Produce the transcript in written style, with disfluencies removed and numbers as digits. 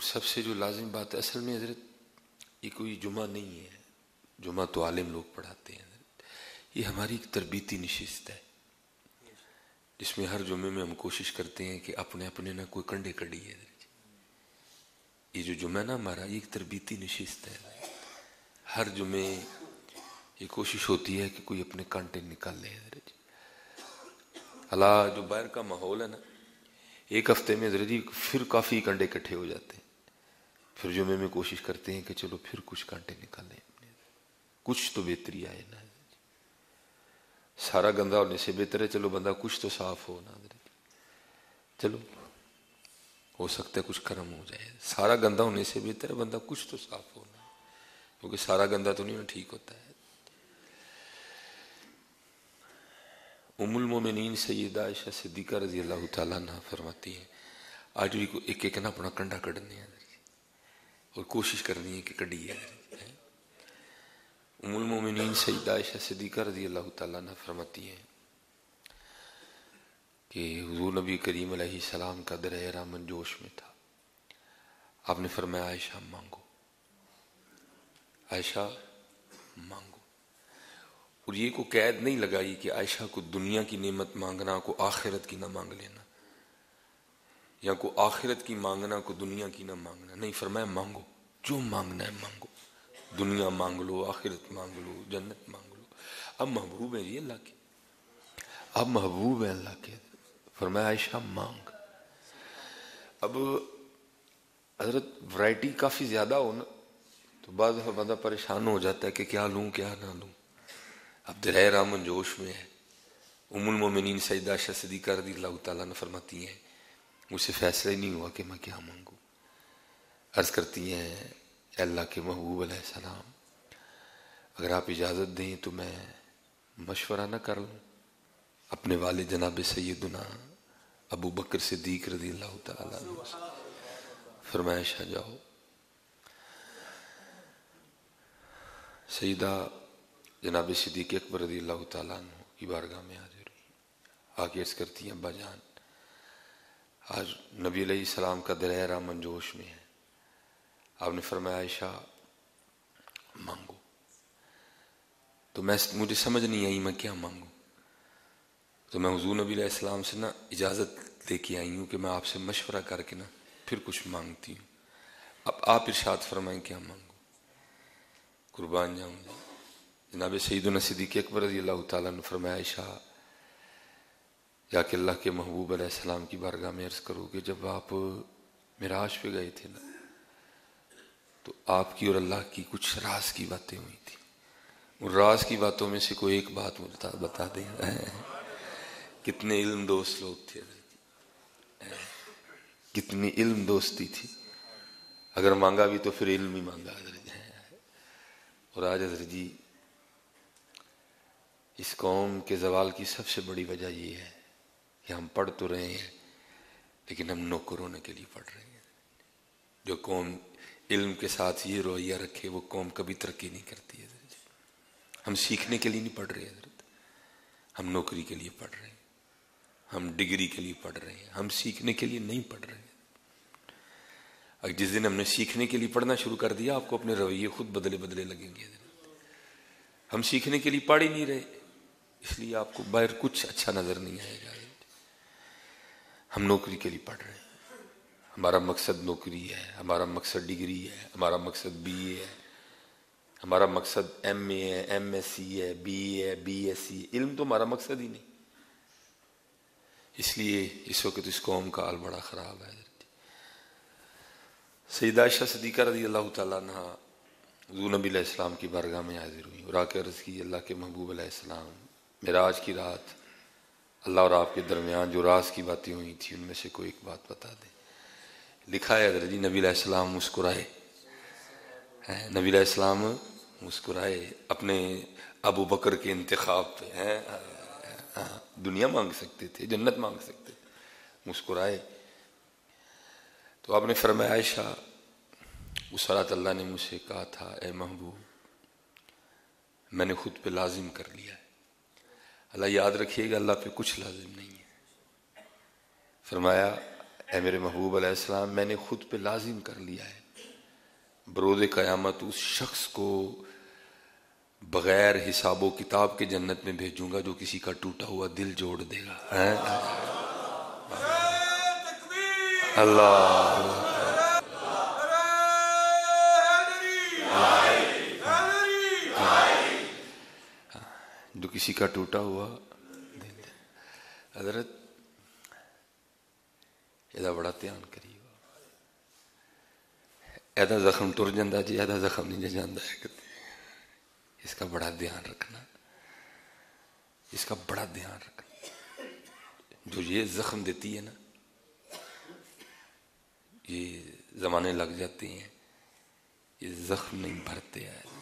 سب سے جو لازم بات ہے اصل میں حضرت یہ کوئی جمعہ نہیں ہے، جمعہ تو عالم لوگ پڑھاتے ہیں حضرت، یہ ہماری ایک تربیتی نشست ہے جس میں ہر جمعے میں ہم کوشش کرتے ہیں کہ اپنے اپنے نہ کوئی کنڈے کڑی ہے حضرت۔ یہ جو جمعہ نا ہمارا یہ ایک تربیتی نشست ہے، ہر جمعے یہ کوشش ہوتی ہے کہ کوئی اپنے کانٹے نکال لے حضرت۔ اللہ جو باہر کا ماحول ہے نا، ایک ہفتے میں حضرت جی پھر کافی کانٹے اکٹھے ہو جاتے ہیں، پھر جمعے میں کوشش کرتے ہیں کہ چلو پھر کچھ کانٹے نکالیں، کچھ تو بہتری آئے نا حضرت۔ سارا گندا ہونے سے بہتر ہے چلو بندہ کچھ تو صاف ہو نا حضرت، چلو ہو سکتا ہے کچھ کرم ہو جائے، سارا گندا ہونے سے بہتر ہے بندہ کچھ تو صاف ہونا، کیونکہ سارا گندا تو نہیں ٹھیک ہوتا ہے۔ ام المومنین سیدہ عائشہ صدیقہ رضی اللہ تعالیٰ عنہ فرماتی ہیں آج بھی ایک ایک نا اپنا کنڈا کڑنے ہے اور کوشش کرنی ہے کہ کڑی ہے۔ ام المومنین سیدہ عائشہ صدیقہ رضی اللہ تعالیٰ عنہ فرماتی ہیں کہ حضور نبی کریم علیہ السلام کا در احرام جوش میں تھا، آپ نے فرمایا عائشہ مانگو، عائشہ مانگو، اور یہ کو قید نہیں لگائی کہ عائشہ کو دنیا کی نعمت مانگنا کو آخرت کی نہ مانگ لینا، یا کو آخرت کی مانگنا کو دنیا کی نہ مانگنا، نہیں فرمایا مانگو جو مانگنا ہے مانگو، دنیا مانگ لو، آخرت مانگ لو، جنت مانگ لو، اب محبوب ہیں جی اللہ کے، اب محبوب ہیں اللہ کے، فرمایا عائشہ مانگ۔ اب حضرت ورائٹی کافی زیادہ ہو نا تو بعض دفعہ بندہ پریشان ہو جاتا ہے کہ کیا لوں کیا نہ لوں۔ اب در احرام جوش میں ہے، ام المومنین سیدہ عائشہ صدیقہ رضی اللہ تعالیٰ نے فرماتی ہیں مجھ سے فیصلہ ہی نہیں ہوا کہ میں کیا مانگوں۔ عرض کرتی ہیں اے اللہ کے محبوب علیہ السلام اگر آپ اجازت دیں تو میں مشورہ نہ کر لوں اپنے والد جناب سیدنا ابو بکر صدیق رضی اللہ تعالیٰ عنہ سے؟ فرمایا عائشہ جاؤ۔ سیدہ جناب صدیق اکبر رضی اللہ تعالیٰ عنہ کی بارگاہ میں حاضر ہوئی، آگے عرض کرتی ہیں ابا جان آج نبی علیہ السلام کا در احرام جوش میں ہے، آپ نے فرمایا عائشہ مانگو، تو مجھے سمجھ نہیں آئی میں کیا مانگوں، تو میں حضور نبی علیہ السلام سے نا اجازت لے کے آئی ہوں کہ میں آپ سے مشورہ کر کے نا پھر کچھ مانگتی ہوں، اب آپ ارشاد فرمائیں کیا مانگو۔ قربان جاؤں گا جناب سیدنا صدیق اکبر رضی اللہ تعالیٰ نے فرمایا عائشہ یا کہ اللہ کے محبوب علیہ السلام کی بارگاہ میں عرض کرو کہ جب آپ معراج پہ گئے تھے نا تو آپ کی اور اللہ کی کچھ راز کی باتیں ہوئی تھی، اور راز کی باتوں میں سے کوئی ایک بات مجھے بتا دیں۔ کتنے علم دوست لوگ تھے، کتنی علم دوستی تھی، اگر مانگا بھی تو پھر علم ہی مانگا حضرت۔ اور آج حضرت جی اس قوم کے زوال کی سب سے بڑی وجہ یہ ہے کہ ہم پڑھ تو رہے ہیں لیکن ہم نوکر ہونے کے لیے پڑھ رہے ہیں۔ جو قوم علم کے ساتھ یہ رویہ رکھے وہ قوم کبھی ترقی نہیں کرتی ہے حضرت۔ ہم سیکھنے کے لیے نہیں پڑھ رہے حضرت، ہم نوکری کے لیے پڑھ رہے ہیں، ہم ڈگری کے لیے پڑھ رہے ہیں، ہم سیکھنے کے لیے نہیں پڑھ رہے ہیں۔ اور جس دن ہم نے سیکھنے کے لیے پڑھنا شروع کر دیا آپ کو اپنے رویے خود بدلے لگیں گے حضرت۔ ہم سیکھنے کے لیے پڑھ ہی نہیں رہے اس لیے آپ کو باہر کچھ اچھا نظر نہیں آئے گا۔ ہم نوکری کے لیے پڑھ رہے ہیں، ہمارا مقصد نوکری ہے، ہمارا مقصد ڈگری ہے، ہمارا مقصد بی اے ہے، ہمارا مقصد ایم اے ہے، ایم ایس سی ہے، بی اے ہے، بی ایس سی ہے، علم تو ہمارا مقصد ہی نہیں۔ اس لیے اس وقت اس قوم کا حال بڑا خراب ہے۔ سیدہ عائشہ صدیقہ رضی اللہ تعالیٰ عنہ حضور نبی علیہ السلام کی بارگاہ میں حاضر ہوئی اور آ کے عرض کی اللہ کے محبوب علیہ السلام معراج کی رات اللہ اور آپ کے درمیان جو راز کی باتیں ہوئی تھی ان میں سے کوئی ایک بات بتا دیں۔ لکھا ہے حضرت جی نبی علیہ السلام مسکرائے، نبی علیہ السلام مسکرائے اپنے ابو بکر کے انتخاب پہ، دنیا مانگ سکتے تھے، جنت مانگ سکتے تھے، مسکرائے۔ تو آپ نے فرمایا عائشہ اس رات اللہ نے مجھ سے کہا تھا اے محبوب میں نے خود پہ لازم کر لیا ہے، اللہ یاد رکھیے گا اللہ پہ کچھ لازم نہیں ہے۔ فرمایا اے میرے محبوب علیہ السلام میں نے خود پہ لازم کر لیا ہے بروز قیامت اس شخص کو بغیر حساب و کتاب کے جنت میں بھیجوں گا جو کسی کا ٹوٹا ہوا دل جوڑ دے گا. اللہ جو کسی کا ٹوٹا ہوا دل. حضرت یہ بڑا دھیان کریو ایدا زخم ٹر جاندہ جی ایدا زخم نہیں جاندہ ہے. اس کا بڑا دھیان رکھنا اس کا بڑا دھیان رکھنا. جو یہ زخم دیتی ہے نا یہ زمانے لگ جاتے ہیں یہ زخم نہیں بھرتے ہیں.